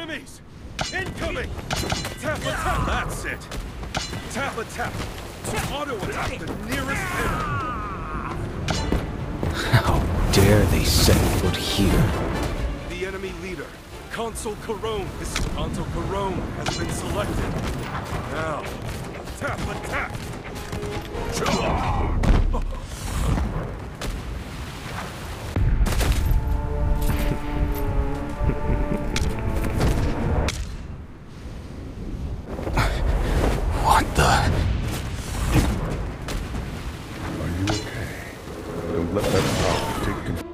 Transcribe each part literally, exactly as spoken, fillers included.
Enemies! Incoming! Tap attack! That's it! Tap attack! Auto attack the nearest enemy! How dare they set foot here? The enemy leader, Consul Karone. This is Consul Karone has been selected. Now, tap attack! What the? Are you okay? Don't let that power take control.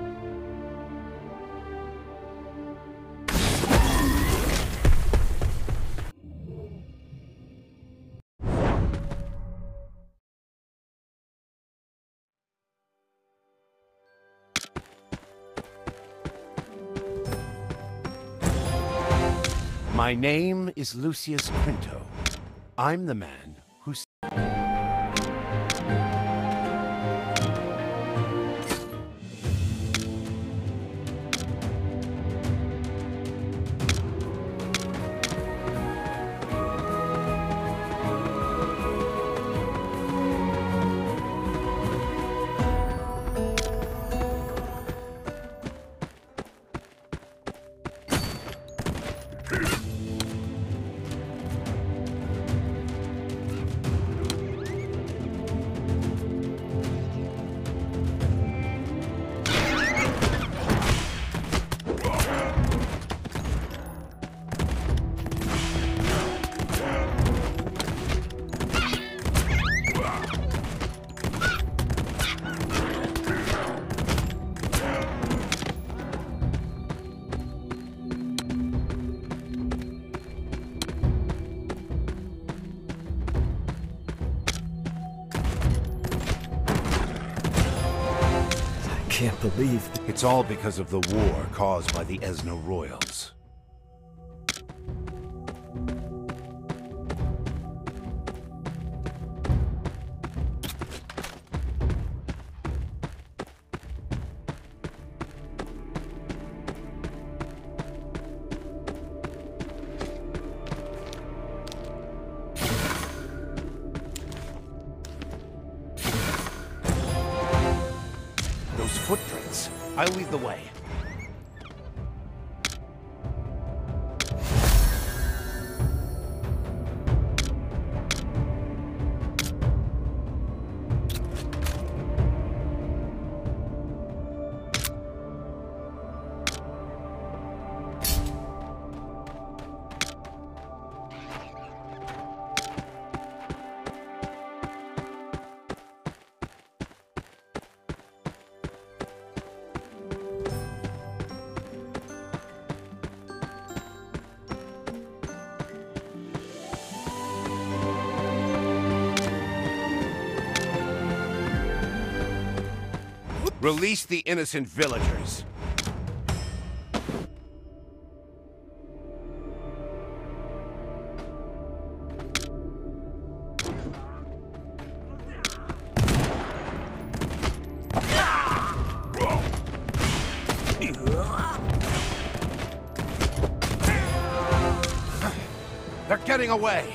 My name is Lucius Quinto. I'm the man who... I can't believe th- It's all because of the war caused by the Esno Royals. Those footprints. I'll lead the way. Release the innocent villagers. They're getting away.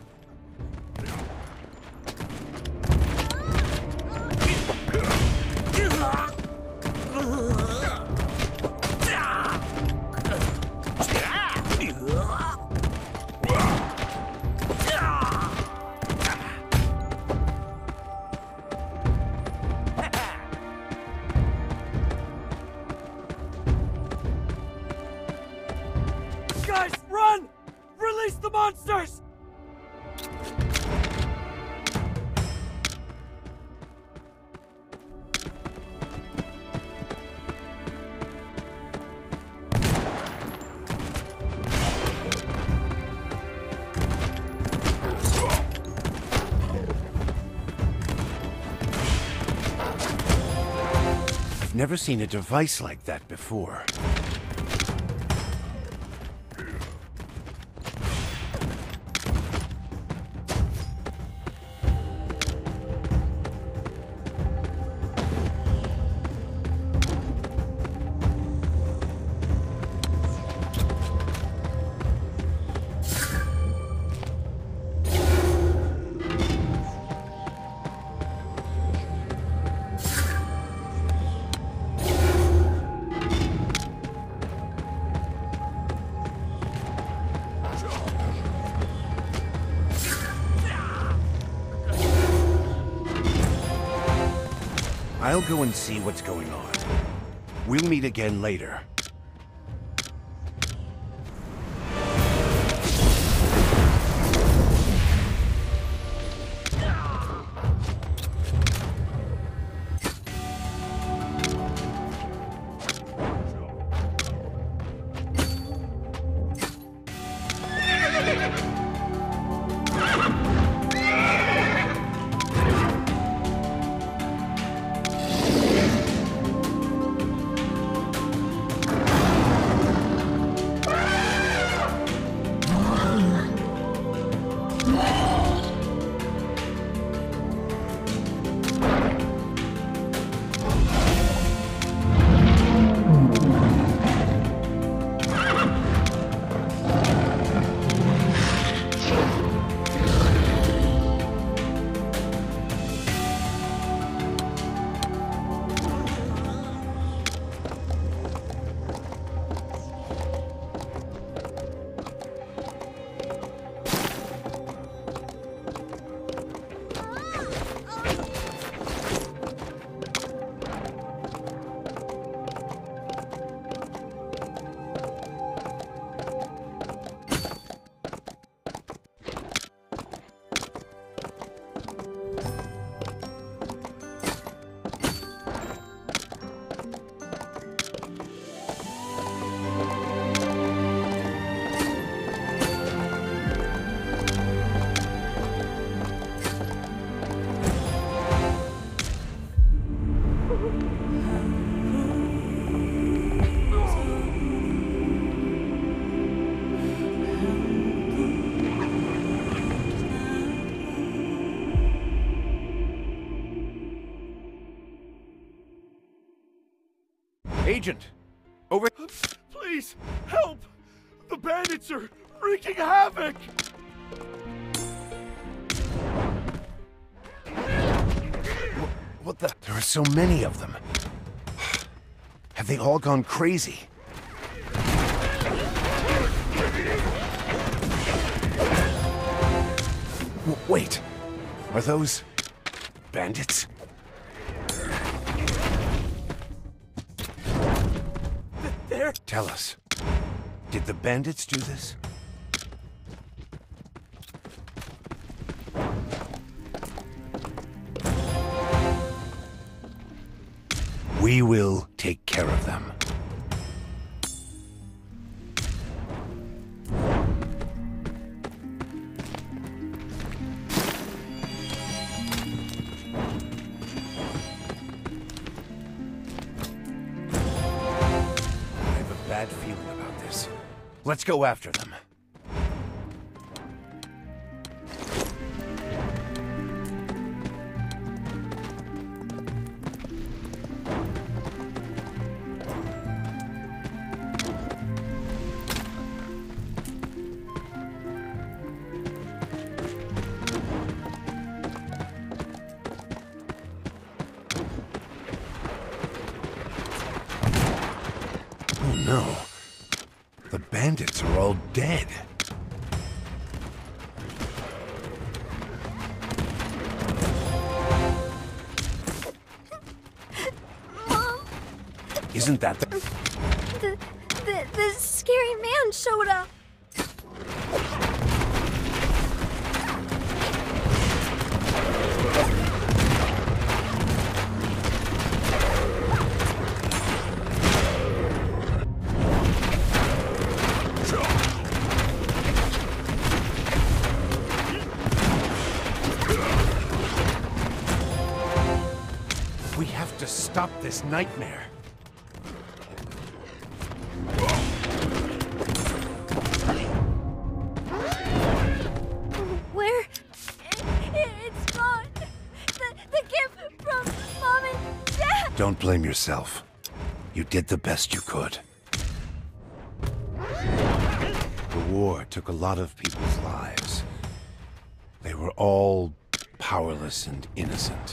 Guys, run! Release the monsters! I've never seen a device like that before. I'll go and see what's going on. We'll meet again later. Agent! Over... Please, help! The bandits are wreaking havoc! What the... There are so many of them. Have they all gone crazy? W- wait. Are those... bandits? There... Tell us. Did the bandits do this? We will take care of them. I have a bad feeling about this. Let's go after them. No. The bandits are all dead. Mom! Isn't that the... The, the, the scary man showed up. We have to stop this nightmare. Where? It, it's gone. The, the gift from Mom and Dad. Don't blame yourself. You did the best you could. The war took a lot of people's lives. They were all powerless and innocent.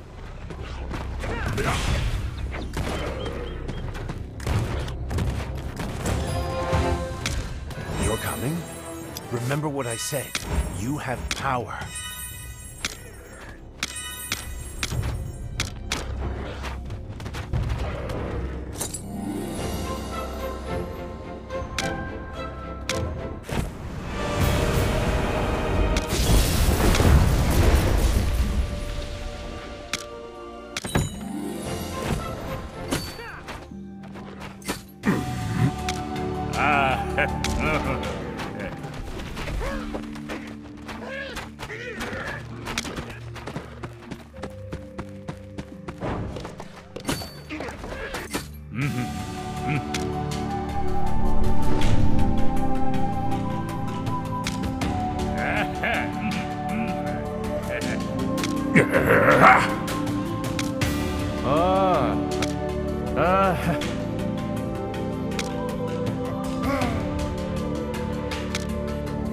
You're coming? Remember what I said. You have power.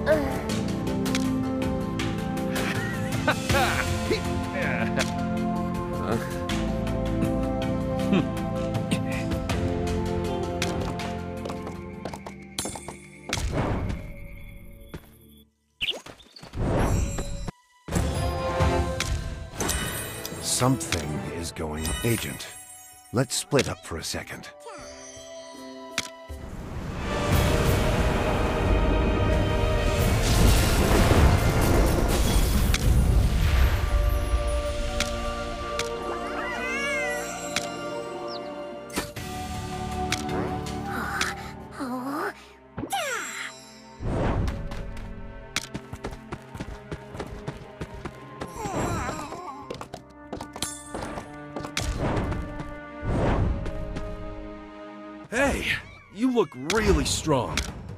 Something is going... Agent, let's split up for a second. Hey, you look really strong.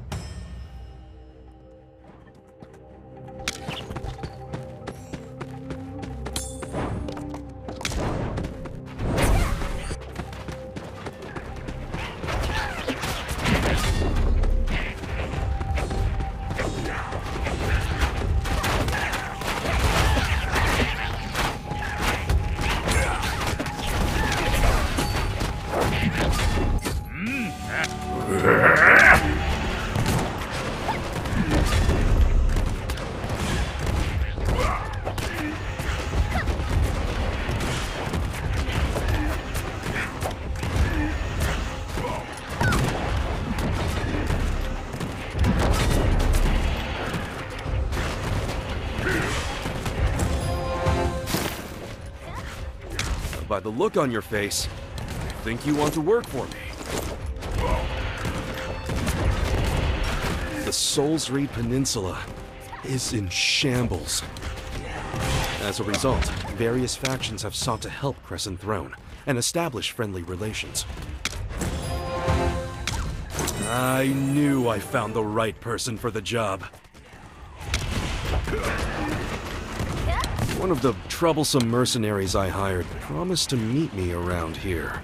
By the look on your face, I think you want to work for me. The Souls Reed Peninsula is in shambles. As a result, various factions have sought to help Crescent Throne and establish friendly relations. I knew I found the right person for the job. One of the troublesome mercenaries I hired promised to meet me around here.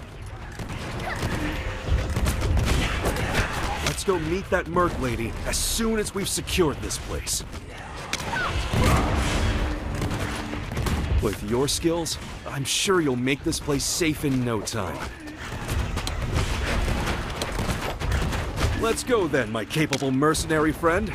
Let's go meet that merc lady as soon as we've secured this place. With your skills, I'm sure you'll make this place safe in no time. Let's go then, my capable mercenary friend.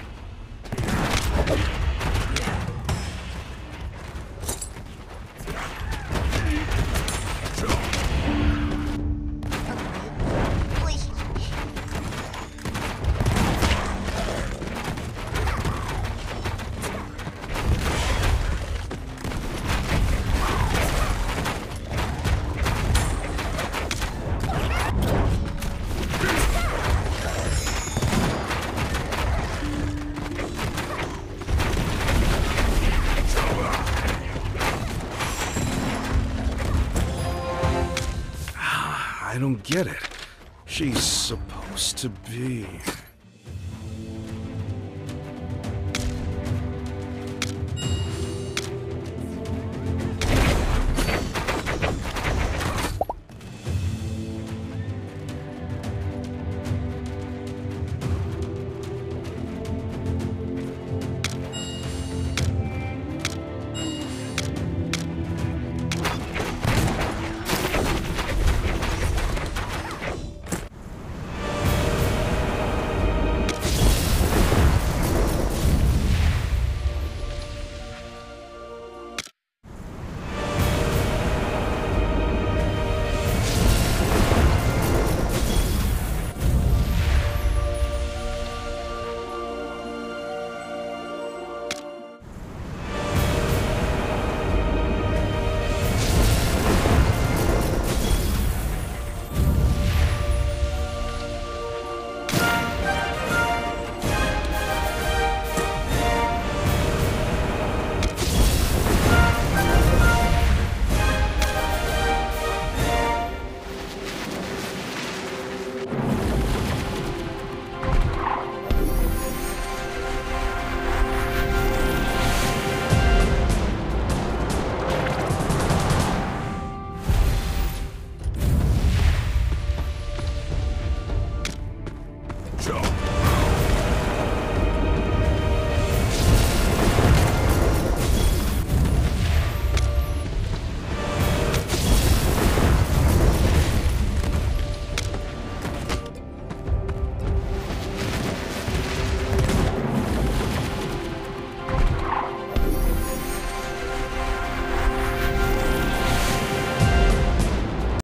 I don't get it. She's supposed to be...